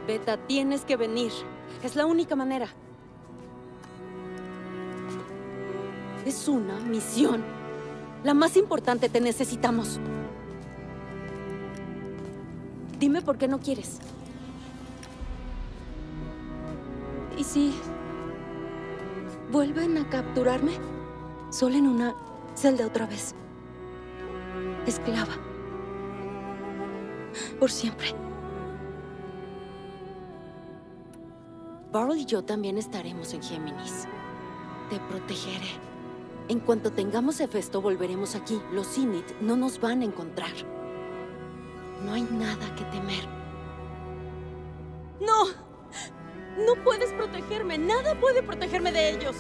Beta, tienes que venir. Es la única manera. Es una misión. La más importante, te necesitamos. Dime por qué no quieres. ¿Y si vuelven a capturarme? Solo en una celda otra vez. Esclava. Por siempre. Varl y yo también estaremos en Géminis. Te protegeré. En cuanto tengamos Hefesto, volveremos aquí. Los Zenith no nos van a encontrar. No hay nada que temer. ¡No! ¡No puedes protegerme! ¡Nada puede protegerme de ellos!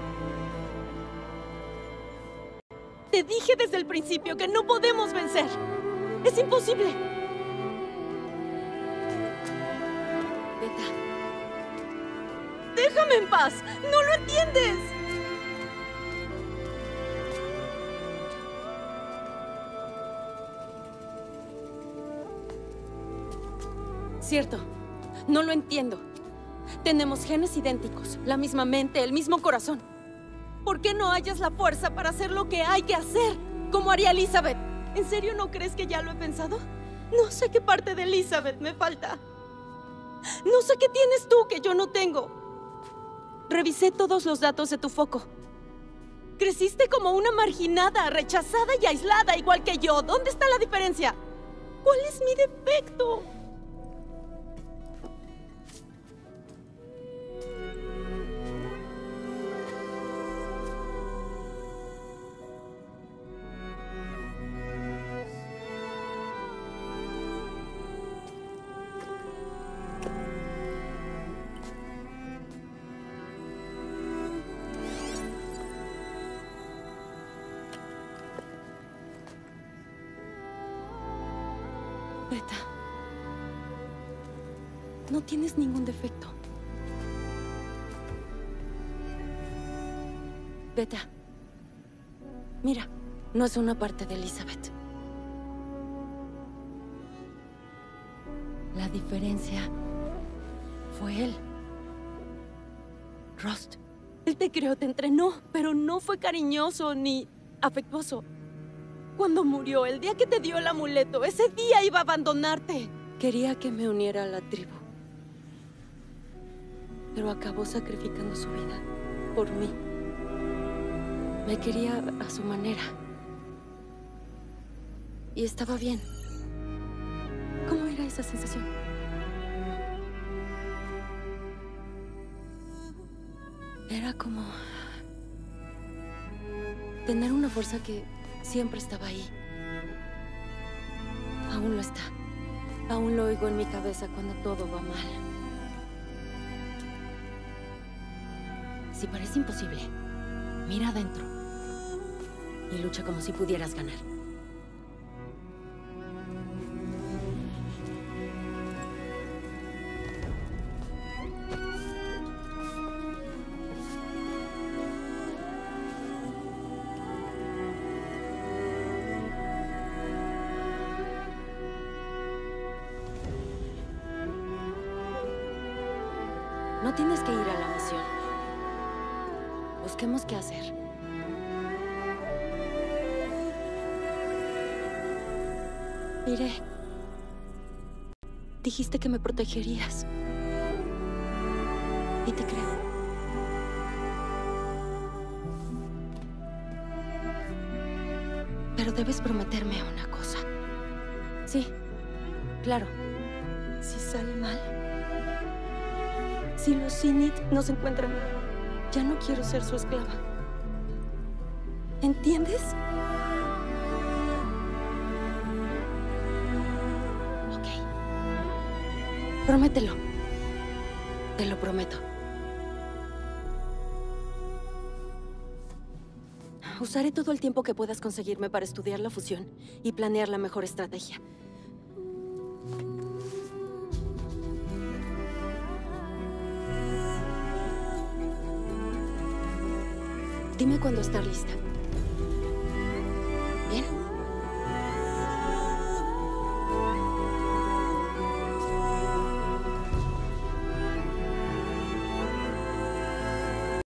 Te dije desde el principio que no podemos vencer. ¡Es imposible! Beta. ¡Déjame en paz! ¡No lo entiendes! Cierto. No lo entiendo. Tenemos genes idénticos, la misma mente, el mismo corazón. ¿Por qué no hallas la fuerza para hacer lo que hay que hacer? Como haría Elizabeth. ¿En serio no crees que ya lo he pensado? No sé qué parte de Elizabeth me falta. No sé qué tienes tú que yo no tengo. Revisé todos los datos de tu foco. Creciste como una marginada, rechazada y aislada, igual que yo. ¿Dónde está la diferencia? ¿Cuál es mi defecto? Beta, no tienes ningún defecto. Beta, mira, no es una parte de Elizabeth. La diferencia fue él. Rust. Él te creó, te entrenó, pero no fue cariñoso ni afectuoso. Cuando murió, el día que te dio el amuleto, ese día iba a abandonarte. Quería que me uniera a la tribu. Pero acabó sacrificando su vida por mí. Me quería a su manera. Y estaba bien. ¿Cómo era esa sensación? Era como tener una fuerza que siempre estaba ahí. Aún lo está. Aún lo oigo en mi cabeza cuando todo va mal. Si parece imposible, mira adentro y lucha como si pudieras ganar. No tienes que ir a la misión. Busquemos qué hacer. Iré. Dijiste que me protegerías. Y te creo. Pero debes prometerme una cosa. Sí, claro. Si sale mal... Si los Zenith nos encuentran, ya no quiero ser su esclava. ¿Entiendes? Ok. Promételo. Te lo prometo. Usaré todo el tiempo que puedas conseguirme para estudiar la fusión y planear la mejor estrategia. Dime cuando estar lista.